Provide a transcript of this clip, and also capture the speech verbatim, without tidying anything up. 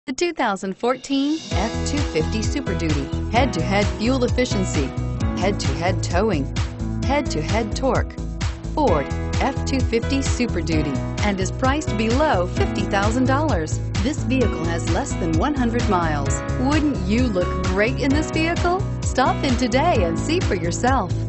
The two thousand fourteen F two fifty Super Duty. Head-to-head fuel efficiency, head-to-head towing, head-to-head torque. Ford F two fifty Super Duty and is priced below fifty thousand dollars. This vehicle has less than one hundred miles. Wouldn't you look great in this vehicle? Stop in today and see for yourself.